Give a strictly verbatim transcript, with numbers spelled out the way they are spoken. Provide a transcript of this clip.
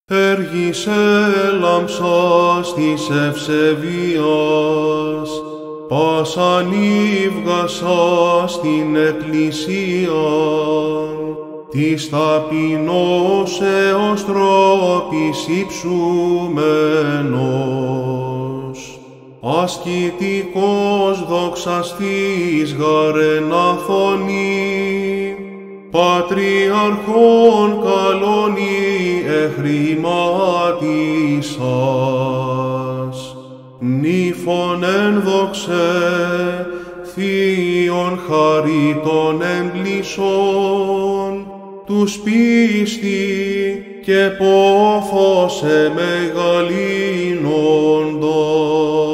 Έργης έλαμψας της ευσεβίας, πάσαν ύβγασας την εκκλησίαν, της ταπεινώσεως τρόπης υψούμενος, ασκητικός δοξαστής γαρεν αθωνή, πατριαρχών καλώνει εχρηματίσας, νύφων εν δοξέ, θείων χαρίτων εμπλησσών, τους πίστη και πόθος εμεγαλύνοντος.